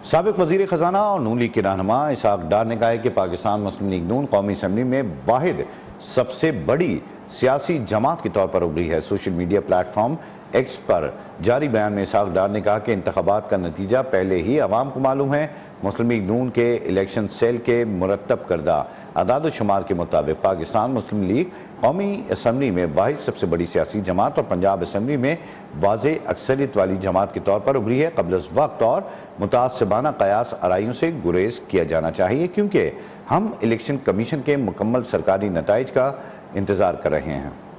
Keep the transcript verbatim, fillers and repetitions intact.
साबिक वज़ीर ख़जाना और नून लीग के रहनुमा इसहाक डार ने कहा है कि पाकिस्तान मुस्लिम लीग नून कौमी असम्बली में वाहिद सबसे बड़ी सियासी जमात के तौर पर उभरी है। सोशल मीडिया प्लेटफॉर्म एक्स पर जारी बयान में इसहाक डार ने कहा कि इंतखाबात का नतीजा पहले ही अवाम को मालूम है। मुस्लिम लीग नून के इलेक्शन सेल के मुरतब करदा अदाद शुमार के मुताबिक पाकिस्तान मुस्लिम लीग कौमी असम्बली में वाहिद सबसे बड़ी सियासी जमात और पंजाब असम्बली में वाज़े अक्सरियत वाली जमात के तौर पर उभरी है। कबल अज़ वक्त और मुतासबाना कयास आराइयों से गुरेज किया जाना चाहिए, क्योंकि हम इलेक्शन कमीशन के मुकम्मल सरकारी नताइज का इंतज़ार कर रहे हैं।